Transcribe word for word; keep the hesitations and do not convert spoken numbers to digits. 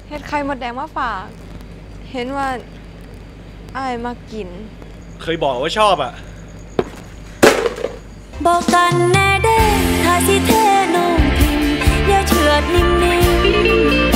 เฮ็ดไข่มดแดงมาฝากเห็นว่าอ้ายมากินเคยบอกว่าชอบอ่ะบอกกันแน่เด้ถ้าสิเทน้องพิมพ์อย่าเฉือดนิ่มๆ